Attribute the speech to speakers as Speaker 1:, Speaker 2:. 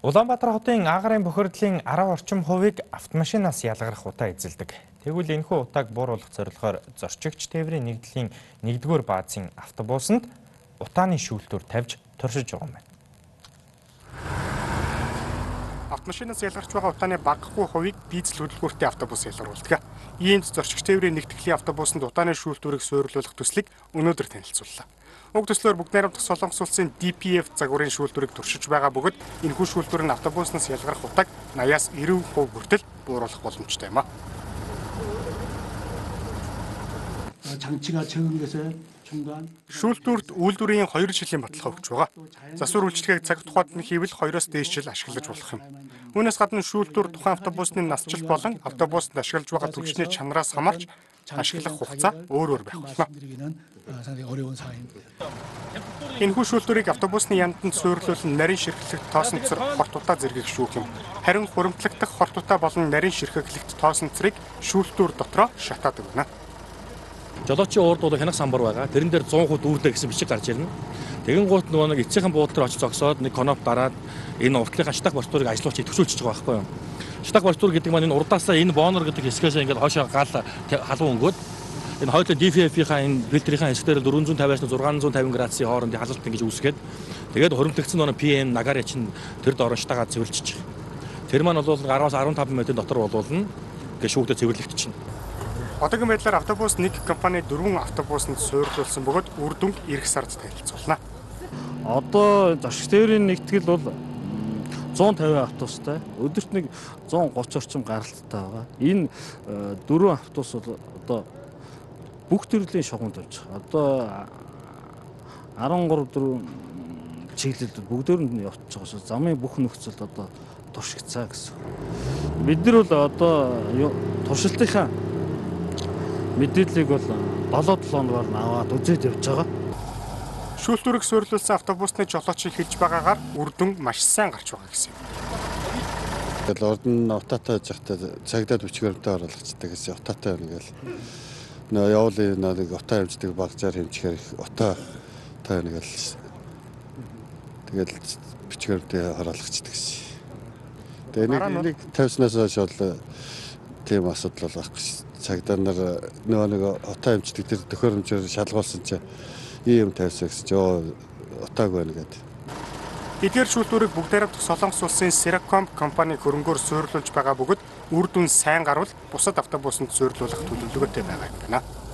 Speaker 1: Улаанбаатар хотын агарын бохирдлын 10 орчим хувийг автомашинаас ялгарах утаа эзэлдэг. Тэгвэл энэхүү утааг бууруулах зорилгоор зорчигч тээврийн нэгдлийн 1-р баазын автобусанд утааны шүүлтүүр тавьж туршиж байгаа юм байна.
Speaker 2: Автомашинаас ялгарч байгаа утааны багагүй хувийг дизель хөдөлгөөртэй автобус ялгаруулдаг. Иймд зорчигч тээврийн нэгтгэлийн автобусанд утааны шүүлтүүрийг суйрлуулах төслийг өнөөдөр танилцууллаа. Уг төслөөр Бүгд найрамдах Солонгос улсын DPF загварын шүүлтүүрийг туршиж байгаа бөгөөд энэхүү шүүлтүүр нь автобуснаас ялгарах утааг 80-аас 90% хүртэл бууруулах боломжтой юм а. Шүүлтүүрт үйлдвэрийн 2 жилийн баталгаа өгч байгаа. Засвар үйлчлэгийг цаг тухайд нь хийвэл 2-оос дээш жил ашиглаж болох юм. Үүнээс гадна шүүлтүүр тухайн автобусны насжилт болон автобусанд ашиглаж байгаа түвшний чанараас хамаарч ашиглах хугацаа өөр байх болно. Энэхүү шүүлтүүрийг автобусны янданд суйрлуулан нарийн ширхлэгт тоосонцор хорт утаа зэргийг шүүх юм. Харин хуримтлагдах хорт утаа болон нарийн ширхлэгт тоосонцрыг шүүлтүүр дотроо шатаад өгнө.
Speaker 3: Жолоочийн урд бол хянах самбар байгаа. Тэрэн дээр 100% дүүрлээ гэсэн бичиг гарч ирнэ. Тэгэн гут нөгөө нэг эцсийнхэн буудлын очиж зогсоод нэг коноп дараад энэ уртлынхаа шатах борцоорыг ажиллуулж төвшүүлчихэж байгаа байхгүй юу? Шатах борцоор гэдэг маань энэ урдаасаа энэ бонор гэдэг хэсгээс ингээд хоошоо гал халуун өнгөөд энэ хоёулаа DPF-ийнхаа энэ фильтрийн хэсгээр 450-аас 650 градусын хоорондын халалт ингэж үүсгээд тэгээд хуримтлагдсан нөгөө PM нагаар чинь тэр дороо шатагаа цэвэрлчих. Тэр маань бол 10-аас 15 минутын дотор болуулна гэж шүүгдэ цэвэрлэгдчихнэ.
Speaker 2: Одоогийн байдлаар автобус нэг компани 4 автобусанд суйрлуулсан бөгөөд үр дүнг эх сард танилцуулна.
Speaker 4: Одоо зорчигч тээврийн нэгтгэл бол 150 автобустай, өдөрт нэг 130 орчим гаралттай байгаа. Энэ 4 автобус бол одоо бүх төрлийн шугамд явж байгаа. Одоо 13 чиглэлд бүгдөөрэнд нь явж байгаа шүү. Замын бүх нөхцөлд одоо туршигцаа гэсэн. Бид нар бол одоо туршилтынхаа мэдээллийг бол 7-7 хоногор аваад үзээд явж байгаа.
Speaker 2: Шүүлтүүрийг суйрлуулсан автобусны жолоочийг хэлж байгаагаар үр дүн маш сайн гарч байгаа гэсэн юм.
Speaker 5: Тэгэл урд нь утаатай жахтай цагдаад бичгээртэй оруулагддаг гэсэн утаатай байна гэл. Нөө явуулын нэг утаа хэмждэг багцаар хэмжихээр их утаатай байна гэл. Тэгэл бичгээртэй оруулагддаг гэсэн. Тэгээ нэг тавьснаас хойш бол тийм асуудал байхгүй. Цагдаа нар нөгөө нэг утаа хэмждэг тэр төхөөрөмжөөр шалгуулсан чинь ийм тавьсан гэсэн чинь утааг байна гэдэг.
Speaker 2: Эдгээр шүүлтүүрийг Бүгд найрамдах Солонгос улсын Seracom компани хөрөнгөөр суйрлуулж байгаа бөгөөд үр дүн сайн гарвал бусад автобусанд суйрлуулах төлөвлөгөөтэй байгаа юм байна.